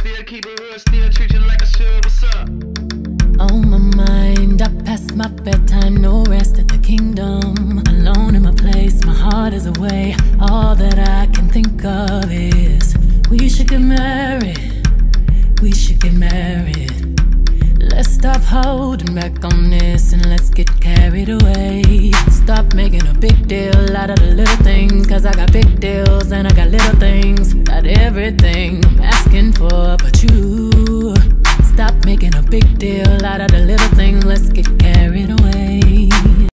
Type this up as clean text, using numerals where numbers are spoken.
still keep it real, still treat you like I should. What's up? On my mind, I passed my bedtime, no rest at the kingdom. Alone in my place, my heart is away. All that I can think of is we should get married. We should get married. Let's stop holding back on this and let's get carried away. Stop making a big deal out of the little things, cause I got big deals and I got little things. Got everything I'm asking for but you. Stop making a big deal out of the little things, let's get carried away.